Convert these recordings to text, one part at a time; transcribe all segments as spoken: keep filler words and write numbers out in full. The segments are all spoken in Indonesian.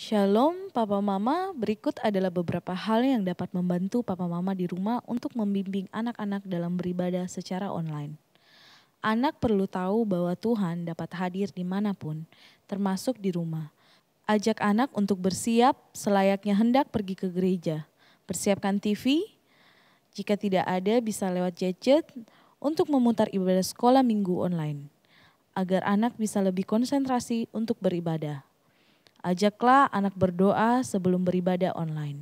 Shalom Papa Mama, berikut adalah beberapa hal yang dapat membantu Papa Mama di rumah untuk membimbing anak-anak dalam beribadah secara online. Anak perlu tahu bahwa Tuhan dapat hadir dimanapun, termasuk di rumah. Ajak anak untuk bersiap selayaknya hendak pergi ke gereja. Persiapkan T V, jika tidak ada bisa lewat gadget untuk memutar ibadah sekolah minggu online. Agar anak bisa lebih konsentrasi untuk beribadah. Ajaklah anak berdoa sebelum beribadah online.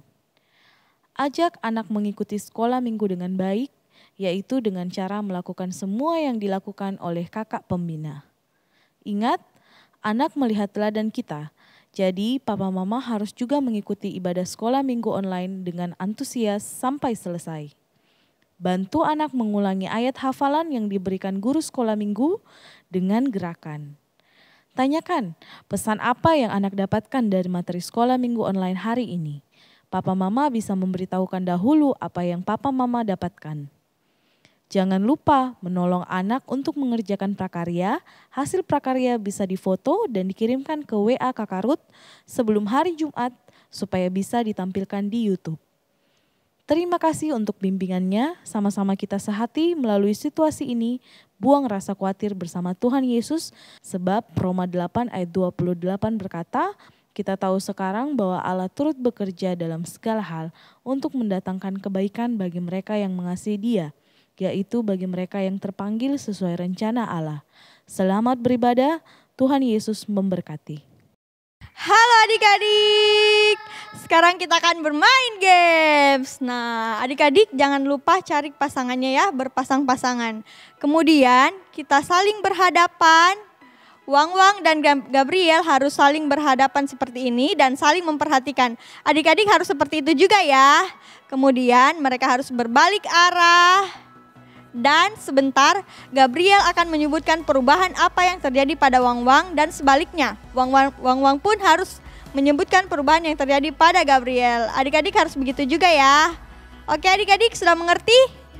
Ajak anak mengikuti sekolah minggu dengan baik, yaitu dengan cara melakukan semua yang dilakukan oleh kakak pembina. Ingat, anak melihat teladan kita, jadi papa mama harus juga mengikuti ibadah sekolah minggu online dengan antusias sampai selesai. Bantu anak mengulangi ayat hafalan yang diberikan guru sekolah minggu dengan gerakan. Tanyakan, pesan apa yang anak dapatkan dari materi sekolah minggu online hari ini? Papa mama bisa memberitahukan dahulu apa yang papa mama dapatkan. Jangan lupa menolong anak untuk mengerjakan prakarya. Hasil prakarya bisa difoto dan dikirimkan ke W A Kakak Ruth sebelum hari Jumat supaya bisa ditampilkan di YouTube. Terima kasih untuk bimbingannya, sama-sama kita sehati melalui situasi ini, buang rasa khawatir bersama Tuhan Yesus, sebab Roma delapan ayat dua puluh delapan berkata, kita tahu sekarang bahwa Allah turut bekerja dalam segala hal untuk mendatangkan kebaikan bagi mereka yang mengasihi Dia, yaitu bagi mereka yang terpanggil sesuai rencana Allah. Selamat beribadah, Tuhan Yesus memberkati. Halo adik-adik, sekarang kita akan bermain games. Nah adik-adik jangan lupa cari pasangannya ya, berpasang-pasangan. Kemudian kita saling berhadapan, Wang-Wang dan Gabriel harus saling berhadapan seperti ini dan saling memperhatikan. Adik-adik harus seperti itu juga ya. Kemudian mereka harus berbalik arah. Dan sebentar Gabriel akan menyebutkan perubahan apa yang terjadi pada Wang-Wang dan sebaliknya. Wang-Wang, Wang-Wang pun harus menyebutkan perubahan yang terjadi pada Gabriel. Adik-adik harus begitu juga ya. Oke adik-adik sudah mengerti?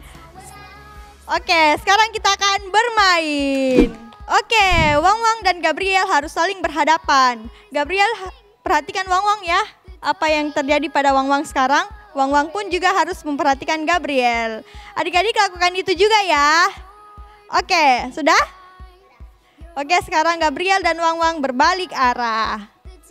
Oke sekarang kita akan bermain. Oke Wang-Wang dan Gabriel harus saling berhadapan. Gabriel perhatikan Wang-Wang ya. Apa yang terjadi pada Wang-Wang sekarang? Wang-Wang pun juga harus memperhatikan Gabriel. Adik-adik lakukan itu juga ya. Oke, sudah? Oke, sekarang Gabriel dan Wang-Wang berbalik arah.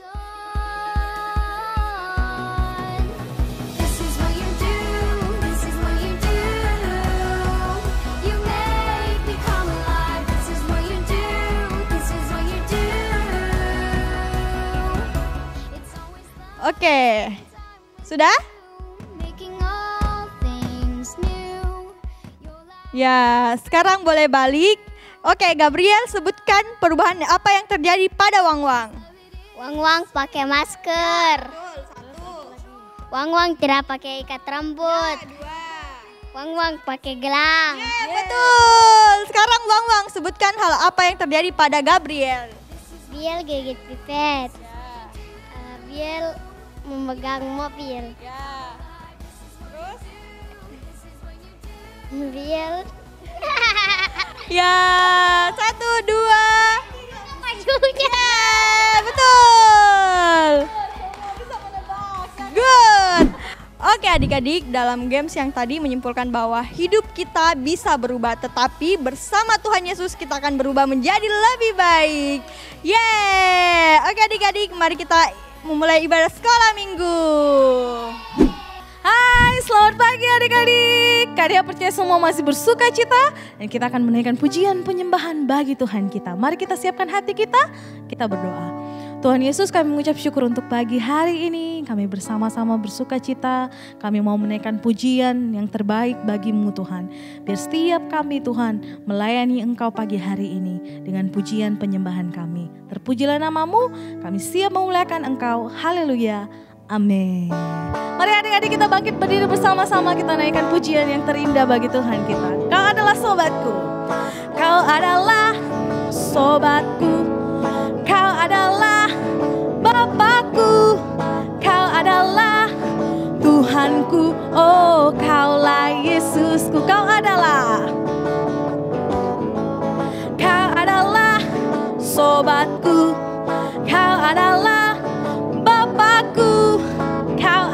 Oke, sudah? Ya, sekarang boleh balik. Oke, Gabriel sebutkan perubahan apa yang terjadi pada Wang-Wang. Wang-Wang pakai masker. Wang-Wang tidak pakai ikat rambut. Wang-Wang pakai gelang. Yeah, betul. Sekarang Wang-Wang sebutkan hal apa yang terjadi pada Gabriel. Biel gigit pipet. Uh, Biel memegang mobil. Ya. Terus? Biel. Ya, satu, dua. Majunya. Betul. Good. Oke adik-adik, dalam games yang tadi menyimpulkan bahwa hidup kita bisa berubah, tetapi bersama Tuhan Yesus kita akan berubah menjadi lebih baik. Yeay. Oke adik-adik, mari kita memulai ibadah sekolah minggu. Hai, selamat pagi adik-adik. Karya percaya semua masih bersuka cita dan kita akan menaikkan pujian penyembahan bagi Tuhan kita. Mari kita siapkan hati kita, kita berdoa. Tuhan Yesus, kami mengucap syukur untuk pagi hari ini. Kami bersama-sama bersuka cita. Kami mau menaikkan pujian yang terbaik bagimu Tuhan. Biar setiap kami Tuhan melayani Engkau pagi hari ini dengan pujian penyembahan kami. Terpujilah namamu, kami siap memuliakan Engkau. Haleluya. Amin. Mari adik-adik kita bangkit berdiri bersama-sama, kita naikkan pujian yang terindah bagi Tuhan kita. Kau adalah sobatku. Kau adalah sobatku. Kau adalah Bapakku. Kau adalah Tuhanku. Oh, kaulah Yesusku. Kau adalah. Kau adalah sobatku. Kau adalah Bapakku.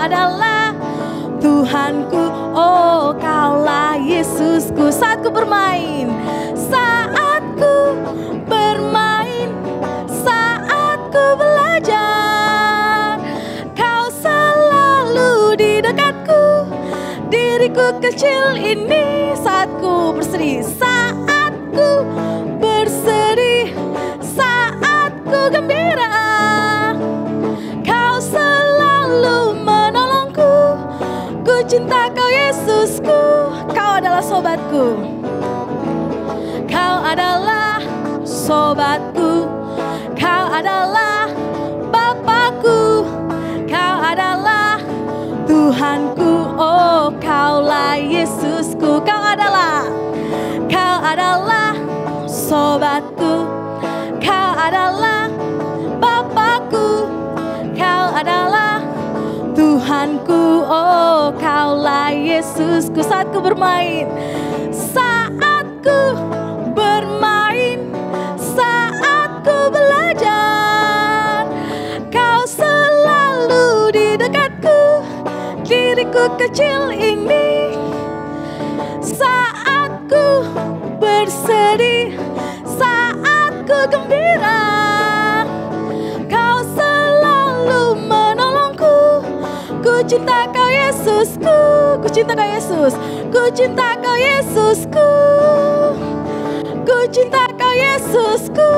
adalah Tuhanku, oh Kaulah Yesusku. Saat ku bermain, saat ku bermain, saat ku belajar, Kau selalu di dekatku. Diriku kecil ini saat ku bersedih, saat ku bersedih, saat ku gembira, Kau selalu menolongku. Ku cinta Kau Yesusku, Kau adalah sobatku. Kau adalah sobatku, Kau adalah Bapakku, Kau adalah Tuhanku, oh Kaulah Yesusku. Kau adalah, Kau adalah sobatku, Kau adalah Bapakku, Kau adalah Tuhanku, oh Kaulah Yesusku. Saat ku bermain, saat ku bermain, saat ku belajar, Kau selalu di dekatku. Diriku kecil ini, saat ku bersedih, saat ku gembira, Kau selalu menolongku. Ku cinta Kau Yesusku, ku cinta Kau Yesus, ku cinta Kau Yesusku, ku cinta Kau Yesusku,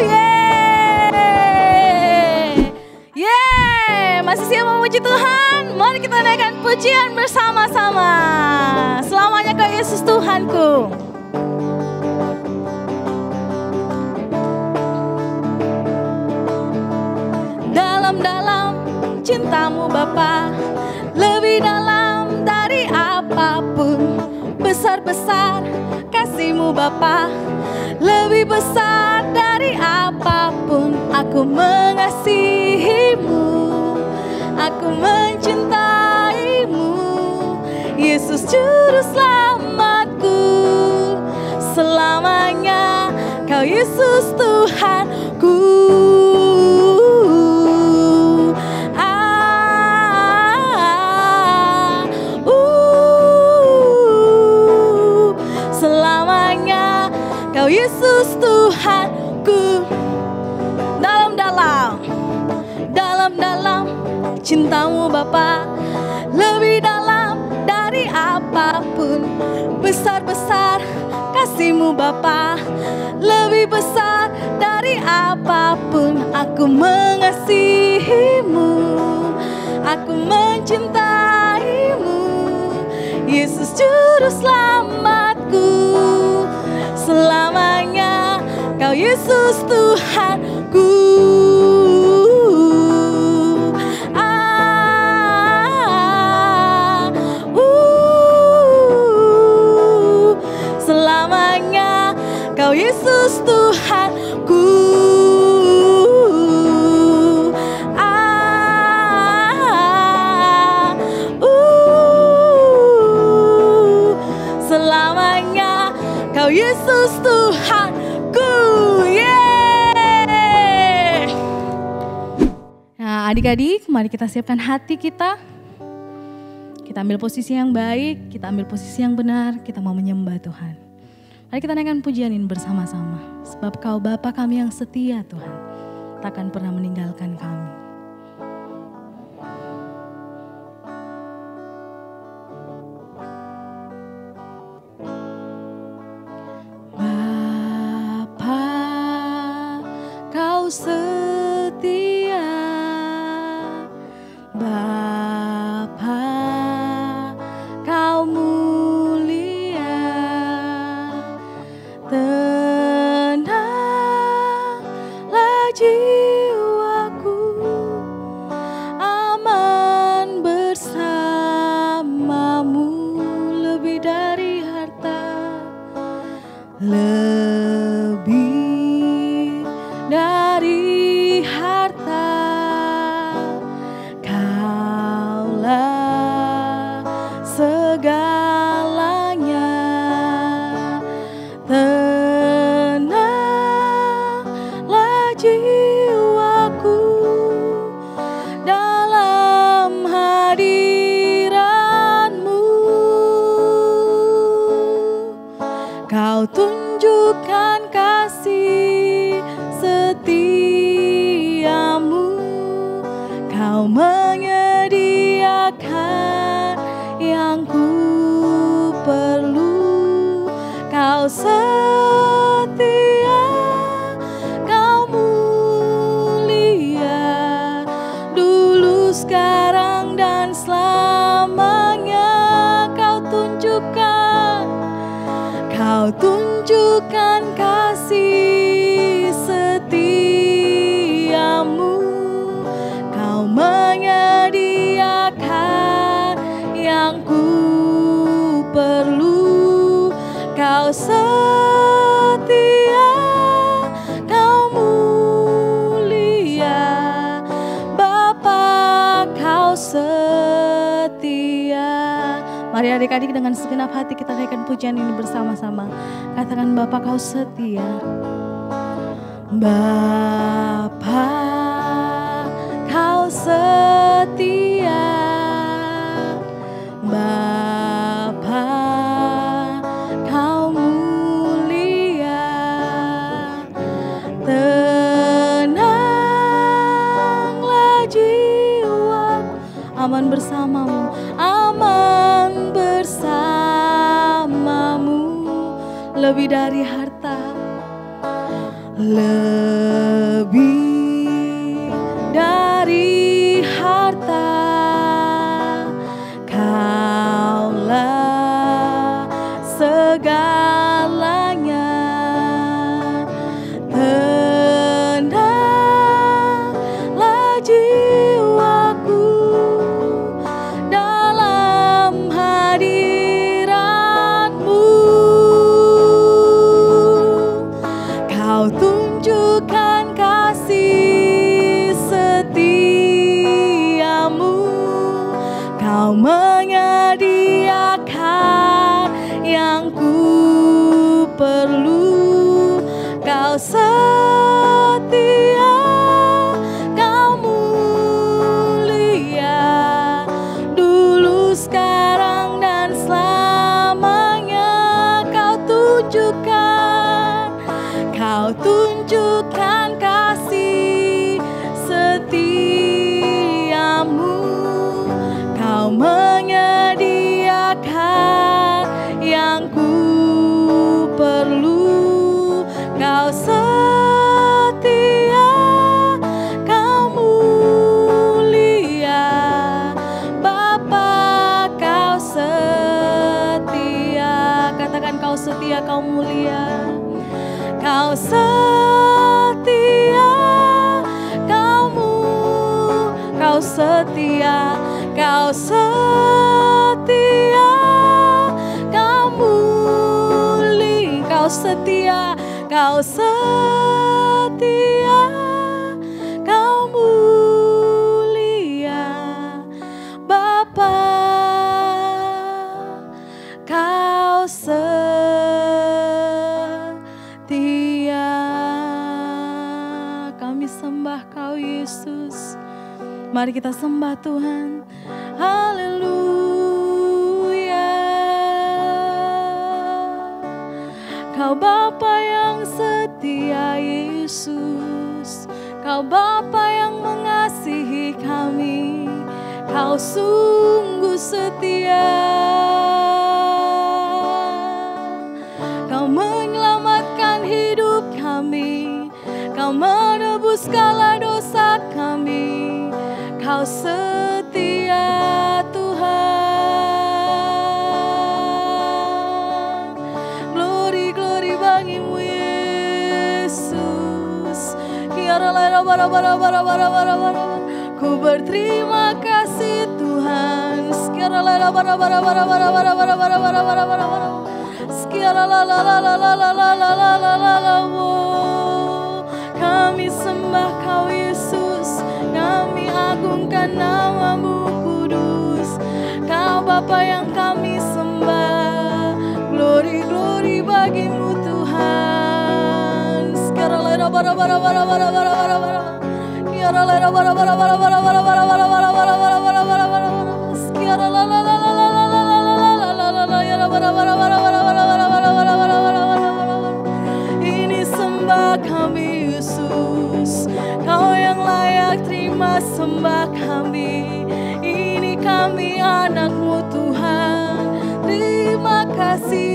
yeah, yeah. Masih siap memuji Tuhan? Mari kita naikkan pujian bersama-sama. Selamanya Kau Yesus Tuhanku. Dalam-dalam cintamu Bapa, lebih dalam dari apapun. Besar-besar kasih-Mu Bapa, lebih besar dari apapun. Aku mengasihi-Mu, aku mencintaimu, Yesus Juru Selamatku. Selamanya Kau Yesus Tuhanku. Ah, uh, selamanya Kau Yesus Tuhanku. Dalam-dalam, dalam-dalam cintamu Bapa, lebih dalam dari apapun. Besar-besar kasih-Mu Bapa, lebih besar dari apapun. Aku mengasihi-Mu, aku mencintaimu, Yesus Juru Selamatku. Selamanya Kau Yesus Tuhanku. Kau Yesus Tuhanku. Ah, uh, selamanya Kau Yesus Tuhanku. Yeah. Nah, adik-adik, mari kita siapkan hati kita. Kita ambil posisi yang baik, kita ambil posisi yang benar, kita mau menyembah Tuhan. Mari kita naikkan pujian ini bersama-sama. Sebab Kau Bapa kami yang setia Tuhan, takkan pernah meninggalkan kami. Bapa Kau setia, Bapa Kau mulia. Tenanglah jiwaku, aman bersamamu, lebih dari harta, lebih dari harta. Kau Kau menyediakan yang ku perlu. Kau setia, Kau mulia, dulu, sekarang, dan selamanya. Kau tunjukkan, Kau tunjukkan kasih setiamu. Kau menyediakan yang ku perlu. Kau setia, Kau mulia, Bapa, Kau setia. Mari adik-adik dengan segenap hati kita naikkan pujian ini bersama-sama. Katakan, Bapa, Kau setia. Bapa, Kau setia. Bapa, Kau mulia. Tenanglah jiwaku, aman bersamamu, aman bersamamu. Lebih dari harta, lebih dari harta, Kaulah segalanya. Tenanglah jiwaku dalam hadirat-Mu. Kau tunjukkan kasih setiamu. Kau menyediakan yang ku perlu. Kau setia, Kau mulia, dulu, sekarang, dan selamanya. Kau tunjukkan, Kau tunjukkan kasih setiamu. Kau menyediakan yang ku perlu. Kau setia, Kau mulia, Bapa, Kau setia. Katakan, Kau setia, Kau mulia. Kau setia, Kau mu, Kau setia, Kau setia, Kau muli, Kau setia, Kau setia, Kau mulia, Bapa, Kau setia. Kami sembah Kau, Yesus. Mari kita sembah Tuhan. Haleluya. Kau Bapa yang setia, Yesus. Kau Bapa yang mengasihi kami. Kau sungguh setia. Kau menyelamatkan hidup kami. Kau menebus segala dosa kami. Kau setia, Tuhan. Glory, glory bagimu, Yesus. Ku berterima kasih, Tuhan. Kami sembah Kau, Yesus. Kami agungkan nama-Mu kudus. Kau Bapa yang kami sembah. Glory, glory bagimu, Tuhan. Ini sembah kami, Yesus. Kau yang layak terima sembah. menyembah kami. Ini kami anak-Mu Tuhan. Terima kasih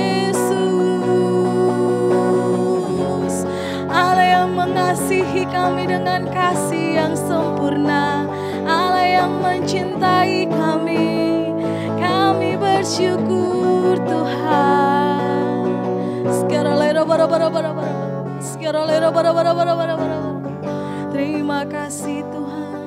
Yesus. Allah yang mengasihi kami dengan kasih yang sempurna. Allah yang mencintai kami. Kami bersyukur Tuhan. Terima kasih Tuhan.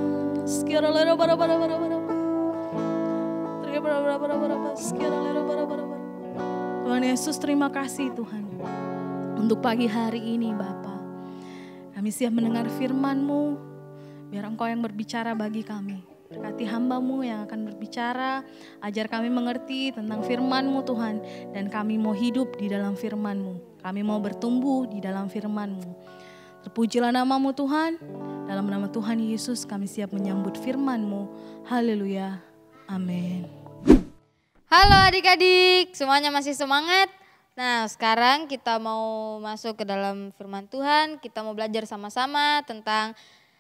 Tuhan Yesus, terima kasih Tuhan untuk pagi hari ini Bapa. Kami siap mendengar firman-Mu, biar Engkau yang berbicara bagi kami. Berkati hamba-Mu yang akan berbicara, ajar kami mengerti tentang firman-Mu Tuhan. Dan kami mau hidup di dalam firman-Mu, kami mau bertumbuh di dalam firman-Mu. Terpujilah nama-Mu Tuhan, dalam nama Tuhan Yesus kami siap menyambut firman-Mu. Haleluya, amin. Halo adik-adik, semuanya masih semangat? Nah sekarang kita mau masuk ke dalam firman Tuhan, kita mau belajar sama-sama tentang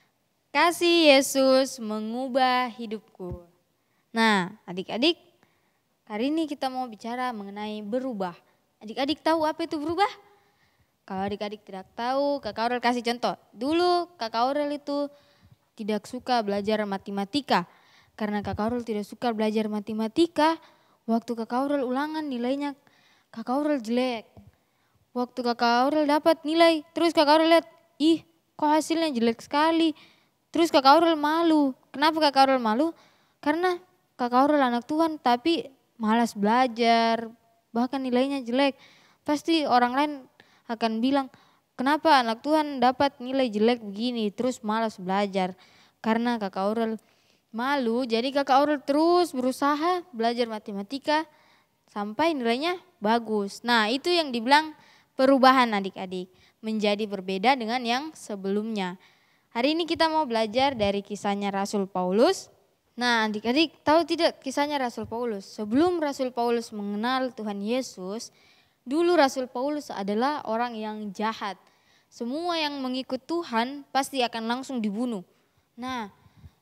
kasih Yesus mengubah hidupku. Nah adik-adik, hari ini kita mau bicara mengenai berubah. Adik-adik tahu apa itu berubah? Kalau adik-adik tidak tahu, Kakak Aurel kasih contoh. Dulu Kakak Aurel itu tidak suka belajar matematika. Karena Kakak Aurel tidak suka belajar matematika, waktu Kakak Aurel ulangan nilainya Kakak Aurel jelek. Waktu Kakak Aurel dapat nilai, terus Kakak Aurel lihat, ih kok hasilnya jelek sekali. Terus Kakak Aurel malu. Kenapa Kakak Aurel malu? Karena Kakak Aurel anak Tuhan tapi malas belajar, bahkan nilainya jelek. Pasti orang lain akan bilang, kenapa anak Tuhan dapat nilai jelek begini, terus malas belajar. Karena Kakak Aurel malu, jadi Kakak Aurel terus berusaha belajar matematika sampai nilainya bagus. Nah itu yang dibilang perubahan adik-adik, menjadi berbeda dengan yang sebelumnya. Hari ini kita mau belajar dari kisahnya Rasul Paulus. Nah adik-adik tahu tidak kisahnya Rasul Paulus? Sebelum Rasul Paulus mengenal Tuhan Yesus, dulu Rasul Paulus adalah orang yang jahat. Semua yang mengikut Tuhan pasti akan langsung dibunuh. Nah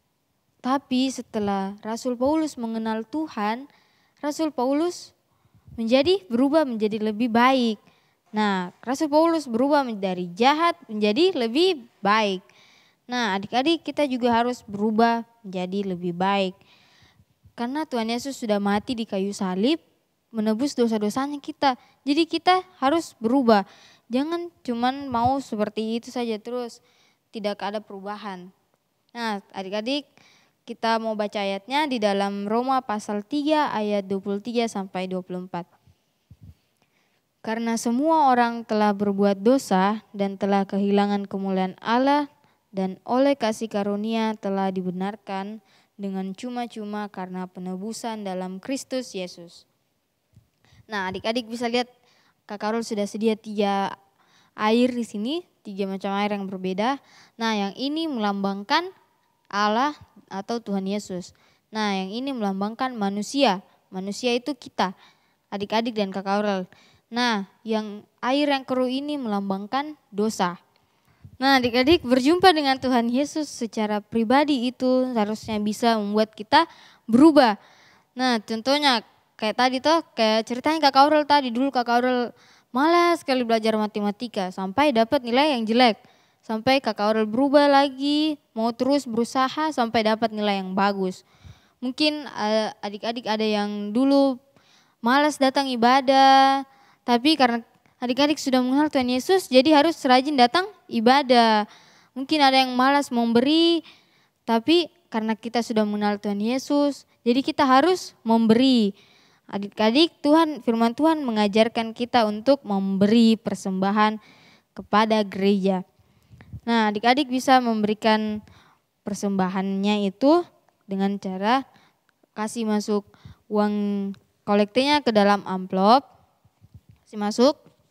tapi setelah Rasul Paulus mengenal Tuhan, Rasul Paulus menjadi berubah menjadi lebih baik. Nah Rasul Paulus berubah dari jahat menjadi lebih baik. Nah adik-adik kita juga harus berubah menjadi lebih baik. Karena Tuhan Yesus sudah mati di kayu salib menebus dosa-dosanya kita. Jadi kita harus berubah. Jangan cuman mau seperti itu saja terus tidak ada perubahan. Nah adik-adik kita mau baca ayatnya di dalam Roma pasal tiga ayat dua puluh tiga sampai dua puluh empat. Karena semua orang telah berbuat dosa dan telah kehilangan kemuliaan Allah, dan oleh kasih karunia telah dibenarkan dengan cuma-cuma karena penebusan dalam Kristus Yesus. Nah adik-adik bisa lihat Kak Karol sudah sedia tiga air di sini, tiga macam air yang berbeda. Nah yang ini melambangkan Allah atau Tuhan Yesus. Nah yang ini melambangkan manusia, manusia itu kita, adik-adik dan Kak Aurel. Nah yang air yang keruh ini melambangkan dosa. Nah adik-adik berjumpa dengan Tuhan Yesus secara pribadi itu harusnya bisa membuat kita berubah. Nah contohnya kayak tadi tuh, kayak ceritanya Kak Aurel tadi, dulu Kak Aurel malas sekali belajar matematika sampai dapat nilai yang jelek. Sampai Kak Aurel berubah lagi, mau terus berusaha sampai dapat nilai yang bagus. Mungkin adik-adik ada yang dulu malas datang ibadah, tapi karena adik-adik sudah mengenal Tuhan Yesus, jadi harus rajin datang ibadah. Mungkin ada yang malas memberi, tapi karena kita sudah mengenal Tuhan Yesus, jadi kita harus memberi. Adik-adik, Tuhan, firman Tuhan mengajarkan kita untuk memberi persembahan kepada gereja. Nah, adik-adik bisa memberikan persembahannya itu dengan cara kasih masuk uang kolektenya ke dalam amplop, kasih masuk,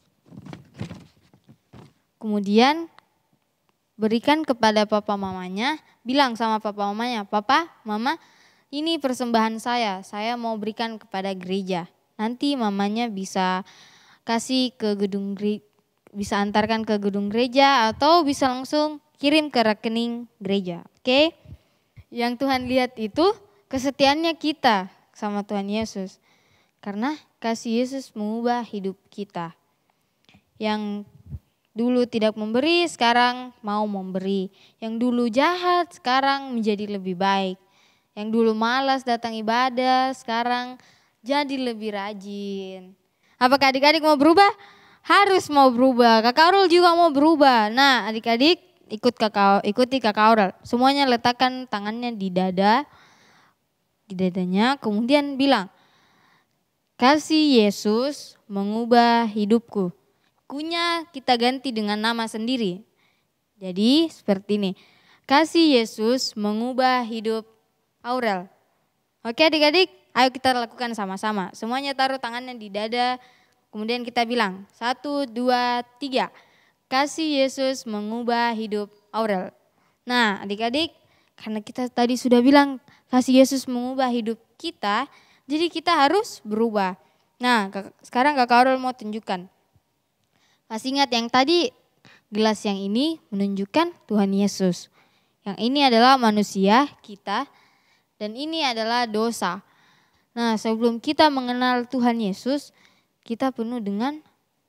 kemudian berikan kepada papa mamanya, bilang sama papa mamanya, papa, mama, ini persembahan saya, saya mau berikan kepada gereja. Nanti mamanya bisa kasih ke gedung gereja, bisa antarkan ke gedung gereja atau bisa langsung kirim ke rekening gereja. Oke? Yang Tuhan lihat itu kesetiaannya kita sama Tuhan Yesus. Karena kasih Yesus mengubah hidup kita. Yang dulu tidak memberi, sekarang mau memberi. Yang dulu jahat, sekarang menjadi lebih baik. Yang dulu malas datang ibadah, sekarang jadi lebih rajin. Apakah adik-adik mau berubah? Harus mau berubah. Kakak Aurel juga mau berubah. Nah, adik-adik ikut kakak, ikuti kakak Aurel. Semuanya letakkan tangannya di dada, di dadanya, kemudian bilang, kasih Yesus mengubah hidupku. Kunya kita ganti dengan nama sendiri. Jadi seperti ini. Kasih Yesus mengubah hidup Aurel. Oke adik-adik, ayo kita lakukan sama-sama. Semuanya taruh tangannya di dada. Kemudian kita bilang, satu, dua, tiga. Kasih Yesus mengubah hidup Aurel. Nah adik-adik, karena kita tadi sudah bilang kasih Yesus mengubah hidup kita, jadi kita harus berubah. Nah sekarang kakak Aurel mau tunjukkan. Masih ingat yang tadi gelas yang ini menunjukkan Tuhan Yesus. Yang ini adalah manusia kita dan ini adalah dosa. Nah sebelum kita mengenal Tuhan Yesus, kita penuh dengan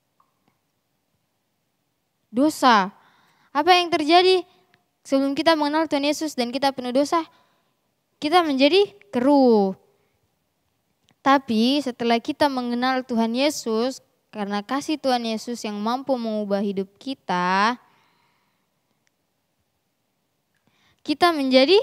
dosa. Apa yang terjadi sebelum kita mengenal Tuhan Yesus dan kita penuh dosa? Kita menjadi keruh. Tapi setelah kita mengenal Tuhan Yesus, karena kasih Tuhan Yesus yang mampu mengubah hidup kita, kita menjadi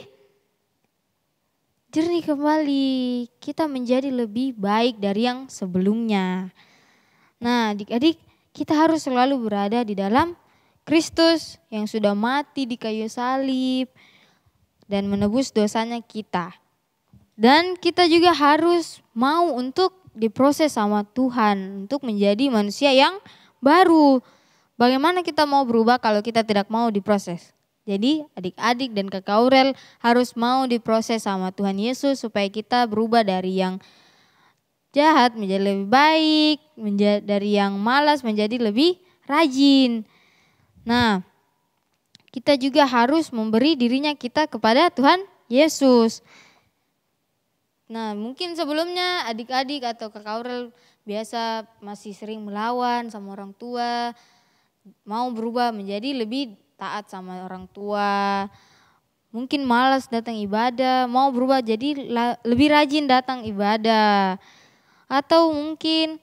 jernih kembali. Kita menjadi lebih baik dari yang sebelumnya. Nah adik-adik, kita harus selalu berada di dalam Kristus yang sudah mati di kayu salib dan menebus dosanya kita. Dan kita juga harus mau untuk diproses sama Tuhan untuk menjadi manusia yang baru. Bagaimana kita mau berubah kalau kita tidak mau diproses? Jadi adik-adik dan kakak Aurel harus mau diproses sama Tuhan Yesus supaya kita berubah dari yang jahat menjadi lebih baik, menjadi, dari yang malas menjadi lebih rajin. Nah, kita juga harus memberi dirinya kita kepada Tuhan Yesus. Nah, mungkin sebelumnya adik-adik atau kakak Aurel biasa masih sering melawan sama orang tua, mau berubah menjadi lebih taat sama orang tua. Mungkin malas datang ibadah, mau berubah jadi lebih rajin datang ibadah. Atau mungkin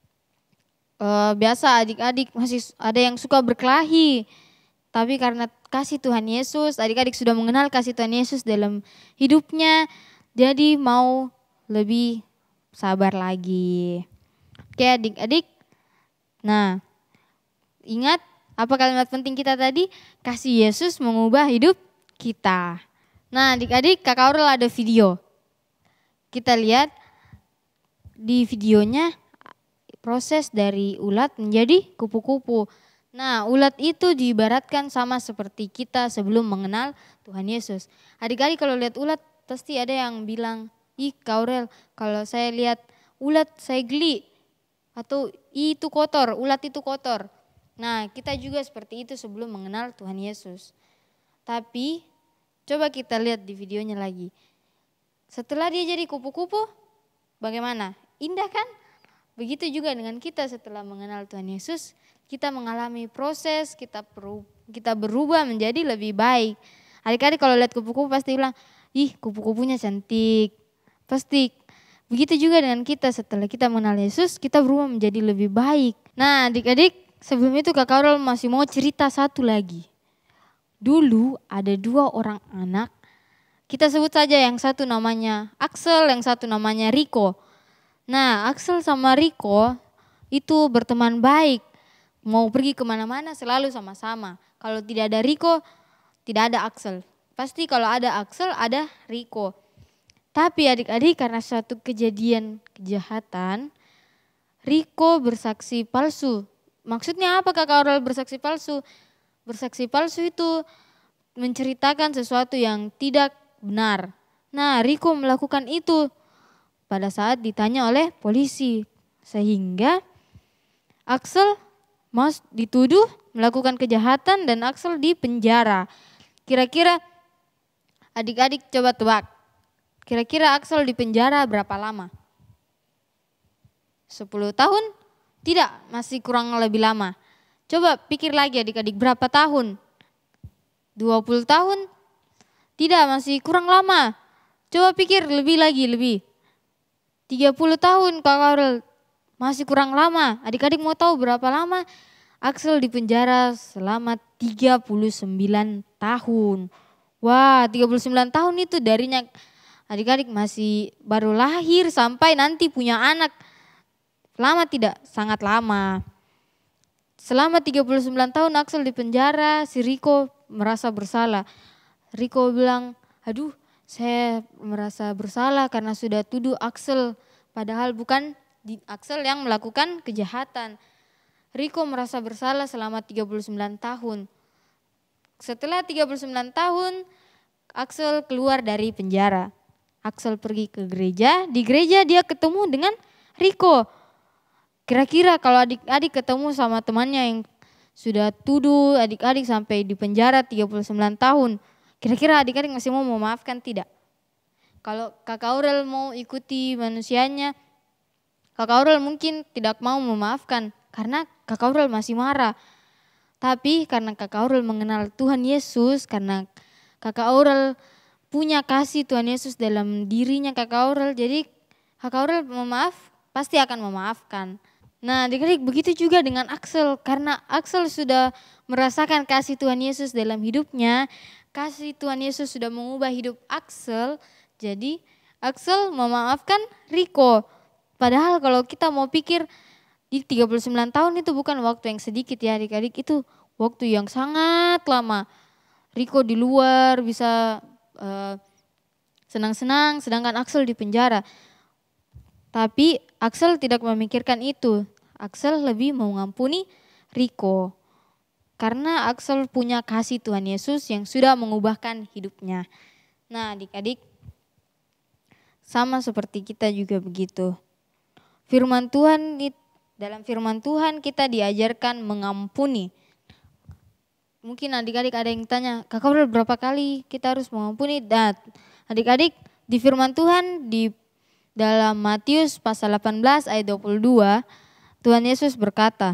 uh, biasa adik-adik masih ada yang suka berkelahi. Tapi karena kasih Tuhan Yesus, adik-adik sudah mengenal kasih Tuhan Yesus dalam hidupnya, jadi mau lebih sabar lagi. Oke adik-adik, nah ingat apa kalimat penting kita tadi? Kasih Yesus mengubah hidup kita. Nah adik-adik, kakak Aurel ada video. Kita lihat di videonya proses dari ulat menjadi kupu-kupu. Nah ulat itu diibaratkan sama seperti kita sebelum mengenal Tuhan Yesus. Adik-adik kalau lihat ulat pasti ada yang bilang, ih Kak Aurel kalau saya lihat ulat saya geli. Atau itu kotor, ulat itu kotor. Nah kita juga seperti itu sebelum mengenal Tuhan Yesus. Tapi coba kita lihat di videonya lagi. Setelah dia jadi kupu-kupu, bagaimana? Indah kan? Begitu juga dengan kita setelah mengenal Tuhan Yesus, kita mengalami proses, kita peru, kita berubah menjadi lebih baik. Adik-adik kalau lihat kupu-kupu pasti bilang, ih kupu-kupunya cantik. Pasti begitu juga dengan kita setelah kita mengenal Yesus, kita berubah menjadi lebih baik. Nah adik-adik, sebelum itu kakak Aurel masih mau cerita satu lagi. Dulu ada dua orang anak, kita sebut saja yang satu namanya Axel, yang satu namanya Rico. Nah Axel sama Rico itu berteman baik, mau pergi kemana-mana selalu sama-sama. Kalau tidak ada Rico, tidak ada Axel. Pasti kalau ada Axel, ada Rico. Tapi adik-adik karena suatu kejadian kejahatan, Rico bersaksi palsu. Maksudnya apa kakak Aurel bersaksi palsu? Bersaksi palsu itu menceritakan sesuatu yang tidak benar. Nah Rico melakukan itu pada saat ditanya oleh polisi. Sehingga Axel mas dituduh melakukan kejahatan dan Axel dipenjara. Kira-kira Adik-adik coba tebak. Kira-kira Axel di penjara berapa lama? sepuluh tahun? Tidak, masih kurang lebih lama. Coba pikir lagi adik-adik, berapa tahun? dua puluh tahun? Tidak, masih kurang lama. Coba pikir lebih lagi, lebih. tiga puluh tahun Kak Aurel, masih kurang lama. Adik-adik mau tahu berapa lama? Axel di penjara selama tiga puluh sembilan tahun. Wah, tiga puluh sembilan tahun itu darinya adik-adik masih baru lahir sampai nanti punya anak. Lama tidak? Sangat lama. Selama tiga puluh sembilan tahun Axel di penjara, si Riko merasa bersalah. Riko bilang, aduh saya merasa bersalah karena sudah tuduh Axel. Padahal bukan Axel yang melakukan kejahatan. Riko merasa bersalah selama tiga puluh sembilan tahun. Setelah tiga puluh sembilan tahun, Axel keluar dari penjara. Axel pergi ke gereja, di gereja dia ketemu dengan Riko. Kira-kira kalau adik-adik ketemu sama temannya yang sudah tuduh adik-adik sampai di penjara tiga puluh sembilan tahun, kira-kira adik-adik masih mau memaafkan tidak? Kalau Kakak Aurel mau ikuti manusianya, Kakak Aurel mungkin tidak mau memaafkan karena Kakak Aurel masih marah. Tapi karena Kakak Aurel mengenal Tuhan Yesus, karena Kakak Aurel punya kasih Tuhan Yesus dalam dirinya Kakak Aurel, jadi Kakak Aurel memaaf, pasti akan memaafkan. Nah, adik-adik begitu juga dengan Axel, karena Axel sudah merasakan kasih Tuhan Yesus dalam hidupnya, kasih Tuhan Yesus sudah mengubah hidup Axel, jadi Axel memaafkan Riko. Padahal kalau kita mau pikir di tiga puluh sembilan tahun itu bukan waktu yang sedikit ya adik-adik, itu waktu yang sangat lama. Riko di luar bisa uh, senang-senang, sedangkan Axel di penjara. Tapi Axel tidak memikirkan itu. Axel lebih mau mengampuni Riko. Karena Axel punya kasih Tuhan Yesus yang sudah mengubahkan hidupnya. Nah adik-adik, sama seperti kita juga begitu. Firman Tuhan, dalam firman Tuhan kita diajarkan mengampuni. Mungkin adik-adik ada yang tanya, Kakak Aurel berapa kali kita harus mengampuni? Dan adik-adik, di firman Tuhan di dalam Matius pasal delapan belas ayat dua puluh dua, Tuhan Yesus berkata,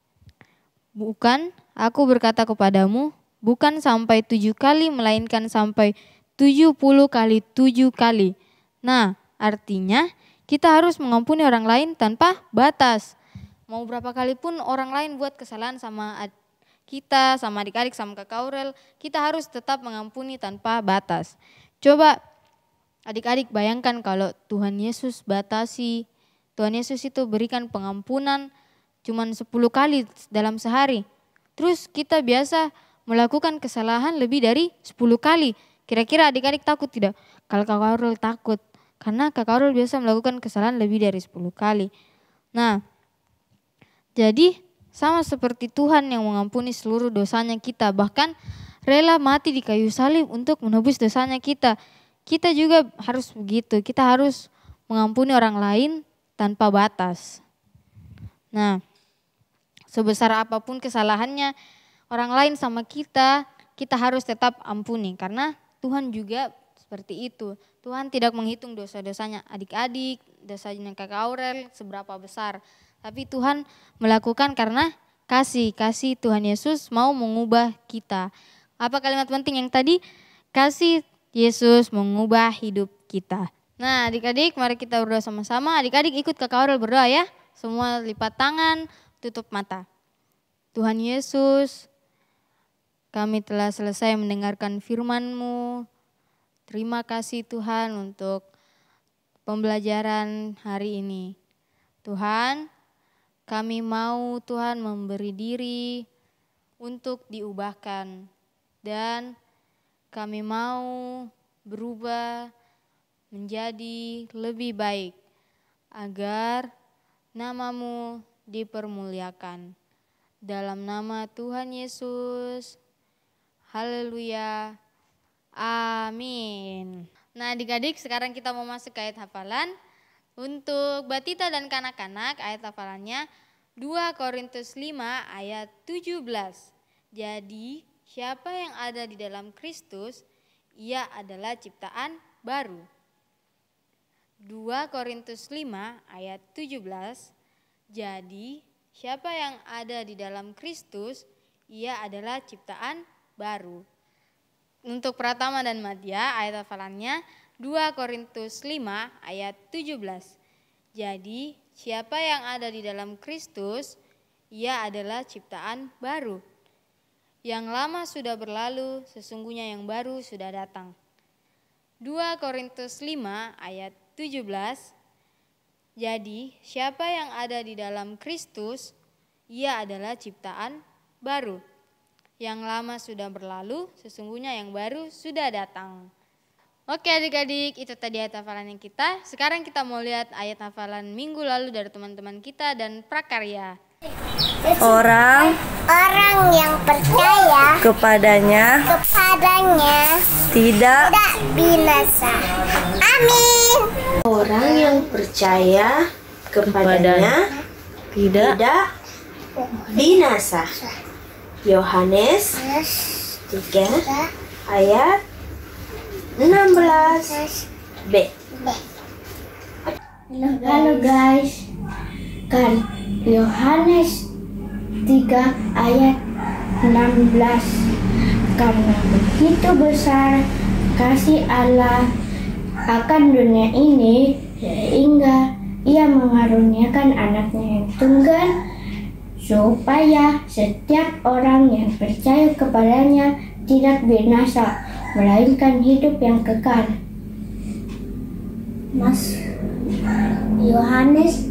bukan aku berkata kepadamu, bukan sampai tujuh kali, melainkan sampai tujuh puluh kali tujuh kali. Nah, artinya kita harus mengampuni orang lain tanpa batas. Mau berapa kali pun orang lain buat kesalahan sama kita, sama adik-adik, sama Kakak Aurel, kita harus tetap mengampuni tanpa batas. Coba adik-adik bayangkan kalau Tuhan Yesus batasi, Tuhan Yesus itu berikan pengampunan cuma sepuluh kali dalam sehari. Terus kita biasa melakukan kesalahan lebih dari sepuluh kali. Kira-kira adik-adik takut tidak? Kalau Kakak Aurel takut, karena Kakak Aurel biasa melakukan kesalahan lebih dari sepuluh kali. Nah, jadi sama seperti Tuhan yang mengampuni seluruh dosanya kita, bahkan rela mati di kayu salib untuk menebus dosanya kita. Kita juga harus begitu, kita harus mengampuni orang lain tanpa batas. Nah, sebesar apapun kesalahannya orang lain sama kita, kita harus tetap ampuni karena Tuhan juga seperti itu. Tuhan tidak menghitung dosa-dosanya adik-adik, dosanya Kakak Aurel seberapa besar. Tapi Tuhan melakukan karena kasih, kasih Tuhan Yesus mau mengubah kita. Apa kalimat penting yang tadi? Kasih Yesus mengubah hidup kita. Nah adik-adik mari kita berdoa sama-sama. Adik-adik ikut Kakak Aurel berdoa ya. Semua lipat tangan, tutup mata. Tuhan Yesus, kami telah selesai mendengarkan firman-Mu. Terima kasih Tuhan untuk pembelajaran hari ini. Tuhan, kami mau Tuhan memberi diri untuk diubahkan. Dan kami mau berubah menjadi lebih baik. Agar nama-Mu dipermuliakan. Dalam nama Tuhan Yesus. Haleluya. Amin. Nah adik-adik sekarang kita mau masuk ke ayat hafalan. Untuk Batita dan kanak-kanak ayat hafalannya dua Korintus lima ayat tujuh belas. Jadi siapa yang ada di dalam Kristus, ia adalah ciptaan baru. dua Korintus lima ayat tujuh belas, jadi siapa yang ada di dalam Kristus, ia adalah ciptaan baru. Untuk Pratama dan Madya ayat hafalannya dua Korintus lima ayat tujuh belas. Jadi siapa yang ada di dalam Kristus, ia adalah ciptaan baru. Yang lama sudah berlalu, sesungguhnya yang baru sudah datang. dua Korintus lima ayat tujuh belas. Jadi siapa yang ada di dalam Kristus, ia adalah ciptaan baru. Yang lama sudah berlalu, sesungguhnya yang baru sudah datang. Oke adik-adik, itu tadi ayat hafalannya kita. Sekarang kita mau lihat ayat hafalan minggu lalu dari teman-teman kita dan prakarya. Orang Orang yang percaya kepadanya kepadanya tidak tidak binasa. Amin. Orang yang percaya kepadanya tidak tidak binasa. Yohanes tiga ayat enam belas b. Halo guys, kan Yohanes tiga ayat enam belas. Karena begitu besar kasih Allah akan dunia ini, sehingga ia mengaruniakan anaknya yang tunggal, supaya setiap orang yang percaya kepadanya tidak binasa, melainkan hidup yang kekal. Mas Yohanes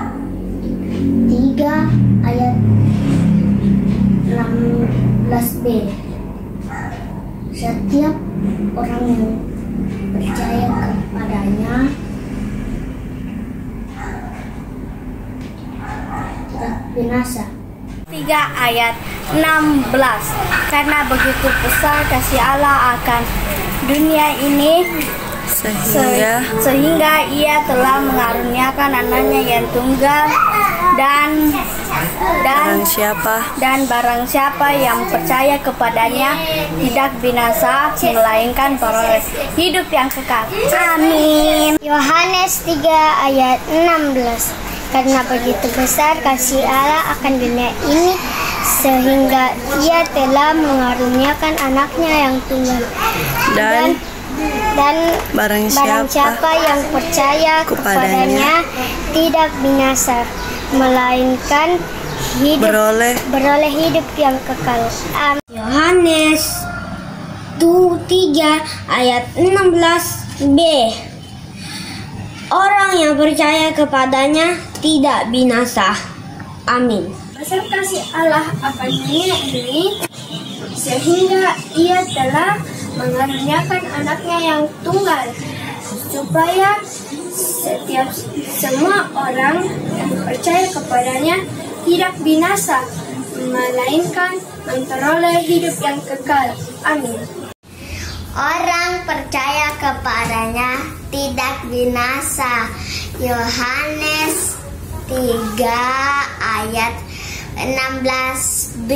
tiga ayat enam belas b. Setiap orang yang percaya kepadanya tidak binasa. tiga ayat enam belas. Karena begitu besar kasih Allah akan dunia ini, sehingga se- sehingga ia telah mengaruniakan anaknya yang tunggal, dan dan barang siapa dan barang siapa yang percaya kepadanya tidak binasa, melainkan beroleh hidup yang kekal. Amin. Yohanes tiga ayat enam belas. Karena begitu besar kasih Allah akan dunia ini, sehingga ia telah mengaruniakan anaknya yang tunggal, dan dan barang barang siapa siapa yang percaya kepadanya tidak binasa, melainkan hidup beroleh beroleh hidup yang kekal. Amin. Yohanes tiga ayat enam belas b. Orang yang percaya kepadanya tidak binasa. Amin. Besar kasih Allah akan dunia ini, sehingga ia telah mengaruniakan anaknya yang tunggal, supaya setiap semua orang yang percaya kepadanya tidak binasa, melainkan memperoleh hidup yang kekal. Amin. Orang percaya kepadanya tidak binasa. Yohanes tiga ayat enam belas b.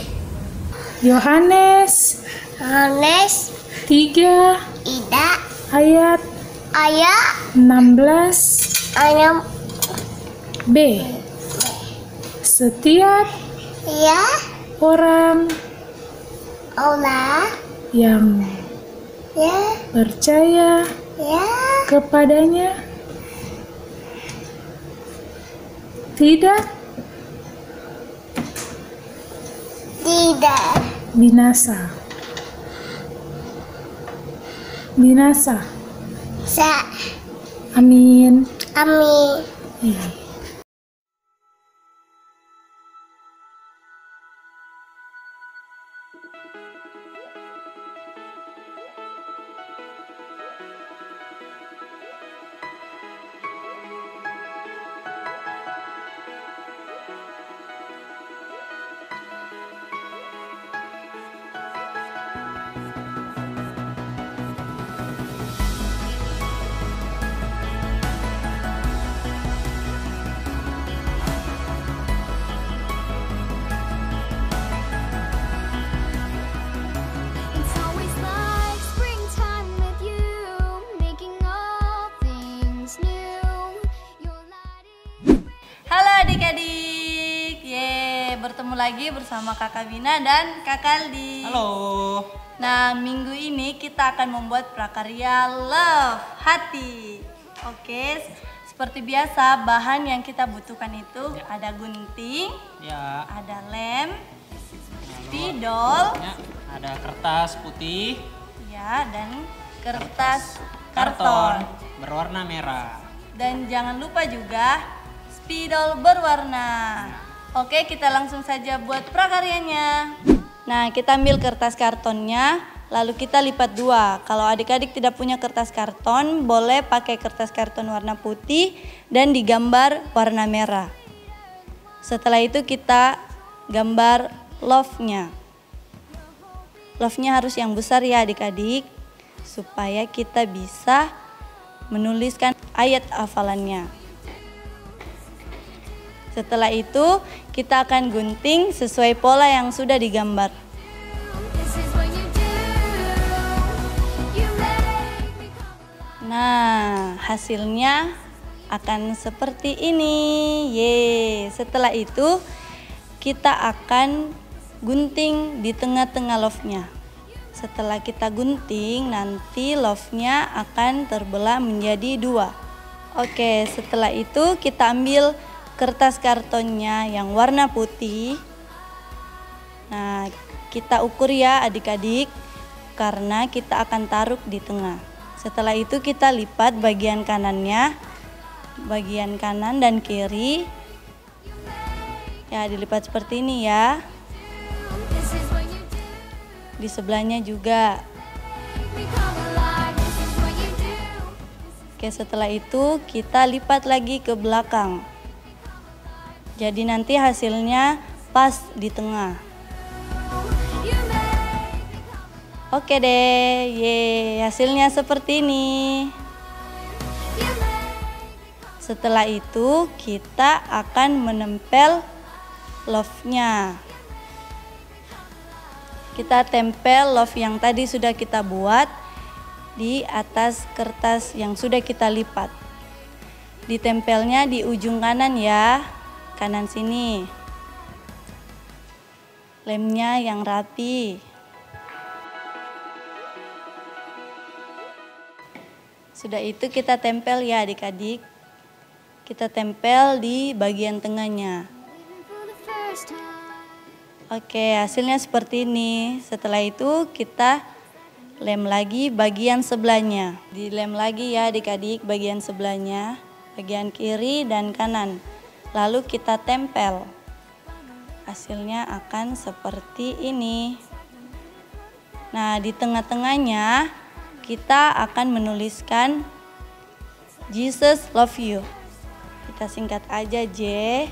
Yohanes Yohanes tiga tidak ayat ayat enam belas ayat b. Setiap ya orang Allah yang ya percaya ya kepadanya tidak tidak binasa. Binasa. sa Amin. amin. Eh. ketemu lagi bersama Kakak Bina dan Kakak Aldi. Halo. Nah, minggu ini kita akan membuat prakarya love, hati. Oke, seperti biasa bahan yang kita butuhkan itu ya. Ada gunting, Ya. ada lem, spidol, Ya. Ada kertas putih. ya, dan kertas, Karton karton. berwarna merah. Dan jangan lupa juga spidol berwarna. Oke, kita langsung saja buat prakaryanya. Nah, kita ambil kertas kartonnya, lalu kita lipat dua. Kalau adik-adik tidak punya kertas karton, boleh pakai kertas karton warna putih dan digambar warna merah. Setelah itu kita gambar love-nya. Love-nya harus yang besar ya adik-adik, supaya kita bisa menuliskan ayat hafalannya. Setelah itu kita akan gunting sesuai pola yang sudah digambar. Nah, hasilnya akan seperti ini. Ye, setelah itu kita akan gunting di tengah-tengah love-nya. Setelah kita gunting, nanti love-nya akan terbelah menjadi dua. Oke, setelah itu kita ambil kertas kartonnya yang warna putih. Nah, kita ukur ya adik-adik, karena kita akan taruh di tengah. Setelah itu kita lipat bagian kanannya, bagian kanan dan kiri. Ya, dilipat seperti ini ya. Di sebelahnya juga. Oke, setelah itu kita lipat lagi ke belakang. Jadi nanti hasilnya pas di tengah. Oke deh, ye, hasilnya seperti ini. Setelah itu kita akan menempel love-nya. Kita tempel love yang tadi sudah kita buat di atas kertas yang sudah kita lipat. Ditempelnya di ujung kanan ya. Kanan sini, lemnya yang rapi. Sudah itu kita tempel ya adik-adik. Kita tempel di bagian tengahnya. Oke, hasilnya seperti ini. Setelah itu kita lem lagi bagian sebelahnya. Dilem lagi ya adik-adik bagian sebelahnya, bagian kiri dan kanan. Lalu kita tempel. Hasilnya akan seperti ini. Nah, di tengah-tengahnya kita akan menuliskan Jesus love you. Kita singkat aja J.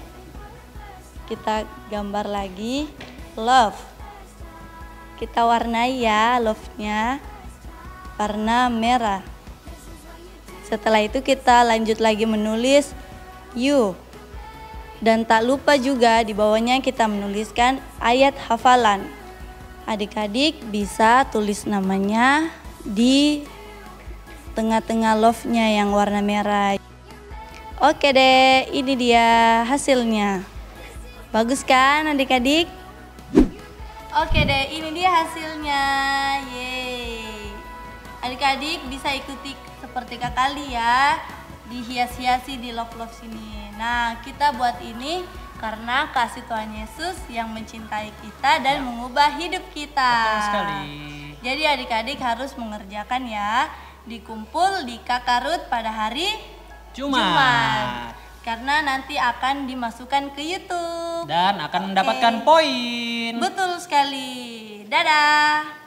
Kita gambar lagi love. Kita warnai ya love-nya warna merah. Setelah itu kita lanjut lagi menulis you. Dan tak lupa juga di bawahnya kita menuliskan ayat hafalan. Adik-adik bisa tulis namanya di tengah-tengah love-nya yang warna merah. Oke deh, ini dia hasilnya. Bagus kan adik-adik? Oke deh, ini dia hasilnya. Yeay. Adik-adik bisa ikuti seperti Kakak Ali ya, dihias-hiasi di love-love sini. Nah, kita buat ini karena kasih Tuhan Yesus yang mencintai kita dan ya. Mengubah hidup kita. Betul sekali. Jadi adik-adik harus mengerjakan ya, dikumpul di Kakarut pada hari Jumat. Jumat. Karena nanti akan dimasukkan ke YouTube. Dan akan mendapatkan Oke. poin. Betul sekali. Dadah.